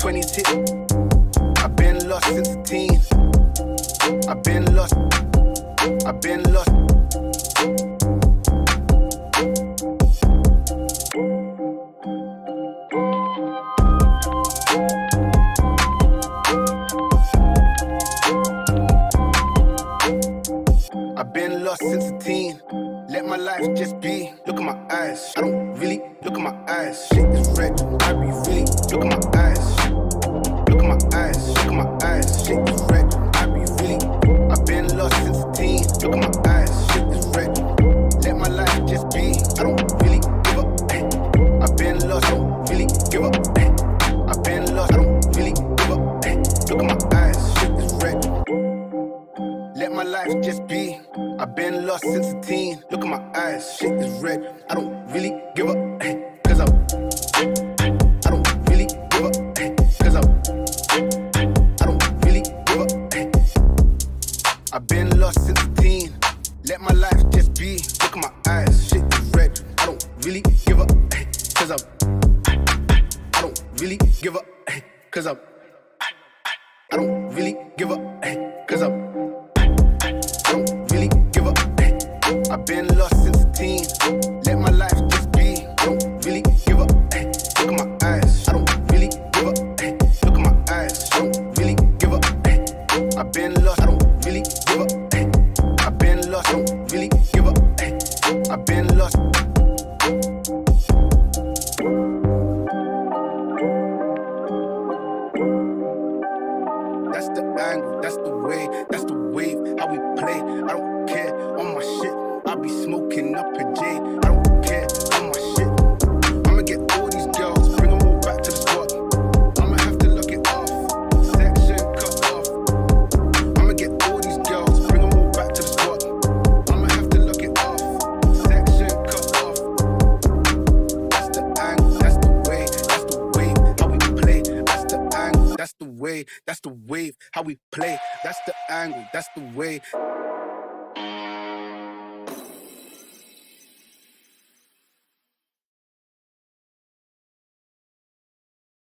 20s hit. I've been lost since a teen. I've been lost. I've been lost. I've been lost since a teen. Let my life just be. Look at my eyes. I don't really look at my eyes. Shit is red. I be really. Look at my eyes. Look at my eyes. Look at my eyes. Shit is red. I be really. I've been lost since a teen. Look at my eyes. Shit is red. Let my life just be. I don't really give up. I've been lost. I don't really give up. I've been lost. I don't really give up. Look at my eyes. Shit is red. Let my life just be. I've been lost since a teen. Look at my eyes, shit is red. I don't really give up, cause I don't really give up, cause I don't really give up. I've been lost since a teen. Let my life just be. Look at my eyes, shit is red. I don't really give up, cause I don't really give up, cause I don't really give up, cause I don't really give up. I've been lost since a teen. Let my life just be. I don't really give up. Look at my eyes. I don't really give up. Look at my eyes. I don't really give up. I've been lost. I don't really give up. I've been lost. I don't really give up. I've been lost. That's the angle, that's the way, that's the wave, how we play. I don't care on my shit. I'll be smoking up a J. I don't care on my shit. I'ma get all these girls, bring them all back to the spot. I'ma have to look it off. Section cut off. I'ma get all these girls, bring them all back to the spot. I'ma have to look it off. Section cut off. That's the angle, that's the way, that's the wave, how we play. That's the angle, that's the way, that's the wave, how we play. That's the angle, that's the way.